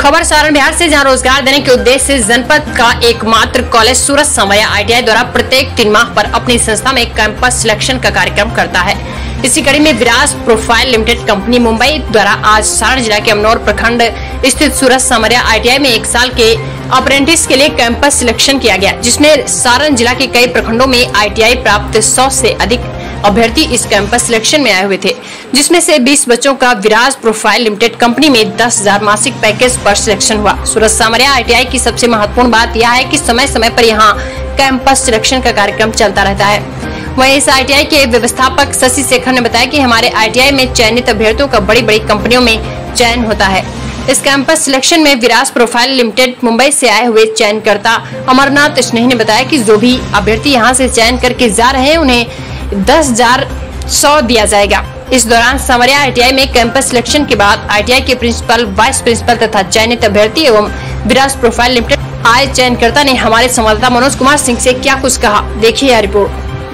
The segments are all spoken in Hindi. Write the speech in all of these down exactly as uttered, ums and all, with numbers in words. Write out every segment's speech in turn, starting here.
खबर सारण बिहार से, जहां रोजगार देने के उद्देश्य से जनपद का एकमात्र college Suraj Samaria I T I द्वारा प्रत्येक तीन माह पर अपनी संस्था में कैंपस सिलेक्शन का कार्यक्रम करता है। इसी कड़ी में Viraj profile limited company Mumbai द्वारा आज सारण जिला के अमनौर प्रखंड स्थित सूरज समरिया आई टी आई में एक साल के अप्रेंटिस के लिए कैंपस सिलेक्शन किया गया, जिसमें सारण जिला के कई प्रखंडों में आई टी आई प्राप्त सौ से अधिक अभ्यर्थी इस कैंपस सिलेक्शन में आए हुए थे, जिसमें से बीस बच्चों का विराज प्रोफाइल लिमिटेड कंपनी में दस हजार मासिक पैकेज पर सिलेक्शन हुआ। सूरज समरिया आई टी आई की सबसे महत्वपूर्ण बात यह है कि समय समय पर यहाँ कैंपस सिलेक्शन का कार्यक्रम चलता रहता है। वहीं इस आई टी आई के व्यवस्थापक शशि शेखर ने बताया कि हमारे आई टी आई में चयनित अभ्यर्थियों का बड़ी बड़ी कंपनियों में चयन होता है। इस कैंपस सिलेक्शन में विराज प्रोफाइल लिमिटेड मुंबई से आए हुए चयनकर्ता अमरनाथ स्नेही ने बताया कि जो भी अभ्यर्थी यहां से चयन करके जा रहे हैं उन्हें दस हजार सौ दिया जाएगा। इस दौरान समरिया आई टी आई में कैंपस सिलेक्शन के बाद आई टी आई के प्रिंसिपल, वाइस प्रिंसिपल तथा चयनित अभ्यर्थी एवं विराज प्रोफाइल लिमिटेड आए चयनकर्ता ने हमारे संवाददाता मनोज कुमार सिंह से क्या कुछ कहा, देखिए यह रिपोर्ट।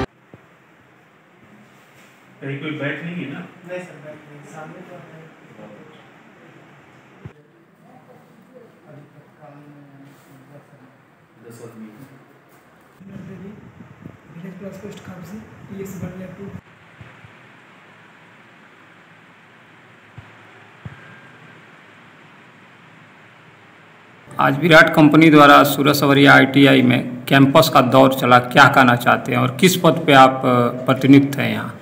कहीं कोई बैठ नहीं है ना? नहीं सर, बैठ नहीं, सामने तो है। दस आदमी विलेज प्लस पोस्ट काफी टीएस बढ़िया टू आज विराट कंपनी द्वारा सूरज समरिया आई टी आई में कैंपस का दौर चला, क्या कहना चाहते हैं और किस पद पे आप प्रतिनियुक्त हैं यहाँ?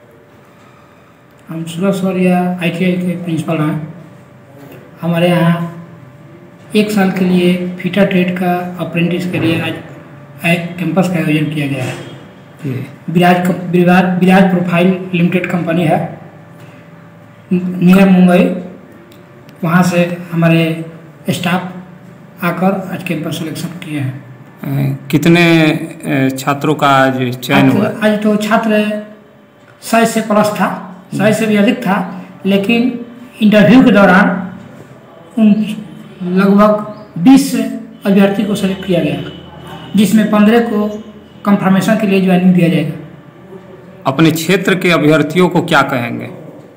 हम सूरज समरिया आई टी आई के प्रिंसिपल हैं। हमारे यहाँ एक साल के लिए फीटर ट्रेड का अप्रेंटिस के लिए आज कैंपस का आयोजन किया गया है। Viraj Viraj Viraj profile limited company है नियर मुंबई, वहाँ से हमारे स्टाफ आकर आज कैंपस सिलेक्शन किए हैं। कितने छात्रों का आज चयन हुआ? आज तो छात्र सौ से प्लस था, सौ से भी अधिक था, लेकिन इंटरव्यू के दौरान उन लगभग बीस अभ्यर्थी को सेलेक्ट किया गया, जिसमें पंद्रह को कंफर्मेशन के लिए ज्वाइनिंग दिया जाएगा। अपने क्षेत्र के अभ्यर्थियों को क्या कहेंगे?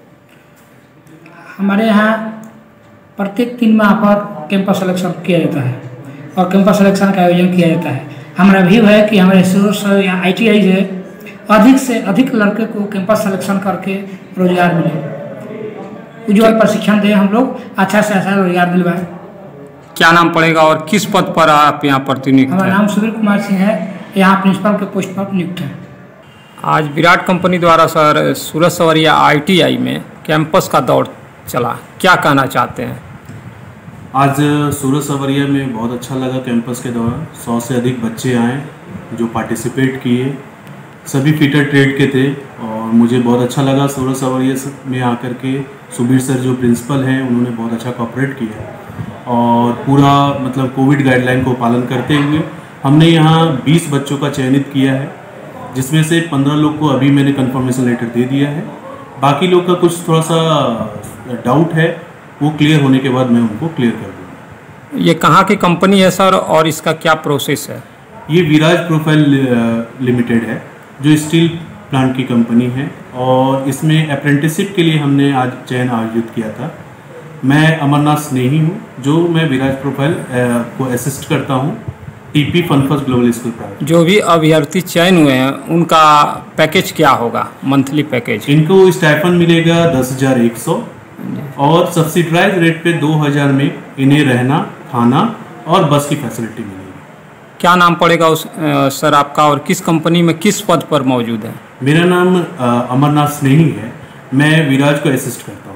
हमारे यहाँ प्रत्येक तीन माह पर कैंपस सिलेक्शन किया जाता है और कैंपस सिलेक्शन का आयोजन किया जाता है। हमारा व्यू है कि हमारे सूरज यहाँ आई टी आई से अधिक से अधिक लड़के को कैंपस सिलेक्शन करके रोजगार मिले, उज्ज्वल प्रशिक्षण दें, हम लोग अच्छा से अच्छा रोजगार दिलवाएं। क्या नाम पड़ेगा और किस पद पर आप यहाँ प्रतिनियुक्त हैं? हमारा नाम सुधीर कुमार सिंह है, यहाँ प्रिंसिपल के पोस्ट पर नियुक्त है। आज विराट कंपनी द्वारा sir Suraj Samaria I T I में कैंपस का दौर चला, क्या कहना चाहते हैं? आज सूरज समरिया में बहुत अच्छा लगा। कैंपस के दौरान सौ से अधिक बच्चे आए जो पार्टिसिपेट किए, सभी फीटर ट्रेड के थे और मुझे बहुत अच्छा लगा। सूरज समरिया में आकर के सुबीर सर जो प्रिंसिपल हैं उन्होंने बहुत अच्छा कोऑपरेट किया और पूरा मतलब कोविड गाइडलाइन को पालन करते हुए हमने यहाँ बीस बच्चों का चयनित किया है, जिसमें से पंद्रह लोग को अभी मैंने कंफर्मेशन लेटर दे दिया है। बाकी लोग का कुछ थोड़ा सा डाउट है, वो क्लियर होने के बाद मैं उनको क्लियर कर दूँगा। ये कहाँ की कंपनी है सर और इसका क्या प्रोसेस है? ये विराज प्रोफाइल लिमिटेड है जो स्टील प्लांट की कंपनी है और इसमें अप्रेंटिसशिप के लिए हमने आज चयन आयोजित किया था। मैं अमरनाथ स्नेही हूँ, जो मैं विराज प्रोफाइल को असिस्ट करता हूँ TP fun first global school private. जो भी अभ्यर्थी चयन हुए हैं उनका पैकेज क्या होगा, मंथली पैकेज? इनको स्टाइपेंड मिलेगा दस हजार एक सौ और सब्सिडाइज रेट पे दो हजार में इन्हें रहना, खाना और बस की फैसिलिटी मिलेगी। क्या नाम पड़ेगा उस आ, सर आपका और किस कंपनी में किस पद पर मौजूद है? मेरा नाम आ, अमरनाथ स्नेही है, मैं विराज को असिस्ट करता हूँ।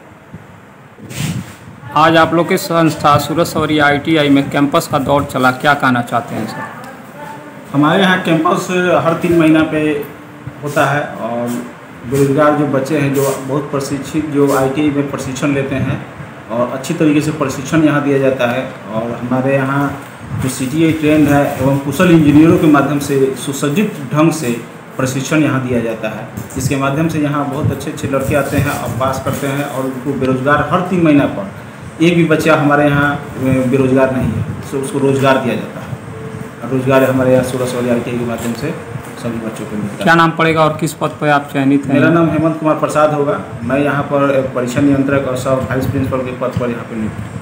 आज आप लोग की संस्था सूरज समरिया आई टी आई में कैंपस का दौर चला, क्या कहना चाहते हैं सर? हमारे यहाँ कैंपस हर तीन महीना पे होता है और बेरोजगार जो बच्चे हैं जो बहुत प्रशिक्षित जो आई टी आई में प्रशिक्षण लेते हैं और अच्छी तरीके से प्रशिक्षण यहाँ दिया जाता है और हमारे यहाँ जो सी टी आई ट्रेंड है एवं कुशल इंजीनियरों के माध्यम से सुसज्जित ढंग से प्रशिक्षण यहाँ दिया जाता है, जिसके माध्यम से यहाँ बहुत अच्छे अच्छे लड़के आते हैं और पास करते हैं और उनको बेरोजगार हर तीन महीना पर एक भी बच्चा हमारे यहाँ बेरोजगार नहीं है, तो उसको रोजगार दिया जाता है। रोजगार हमारे यहाँ सूरज समरिया आई टी आई के माध्यम से सभी बच्चों को मिलता है। क्या नाम पड़ेगा और किस पद पर आप चयनित हैं? मेरा नाम हेमंत कुमार प्रसाद होगा। मैं यहाँ पर परीक्षा नियंत्रक और सब वाइस प्रिंसिपल के पद पर यहाँ पर नियुक्त हूँ।